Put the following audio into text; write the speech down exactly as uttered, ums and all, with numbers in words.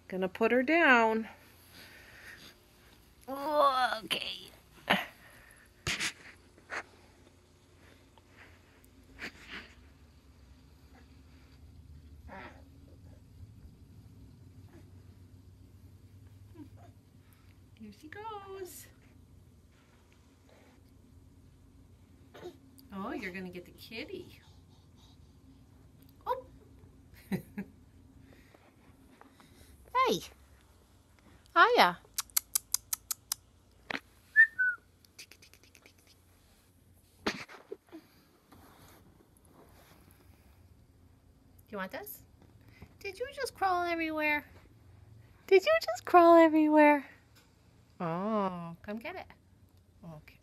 Gonna put her down. Okay. Here she goes. Oh, you're gonna get the kitty. Oh. Hey. Hiya. Do you want this? Did you just crawl everywhere? Did you just crawl everywhere? Oh, come get it. Okay.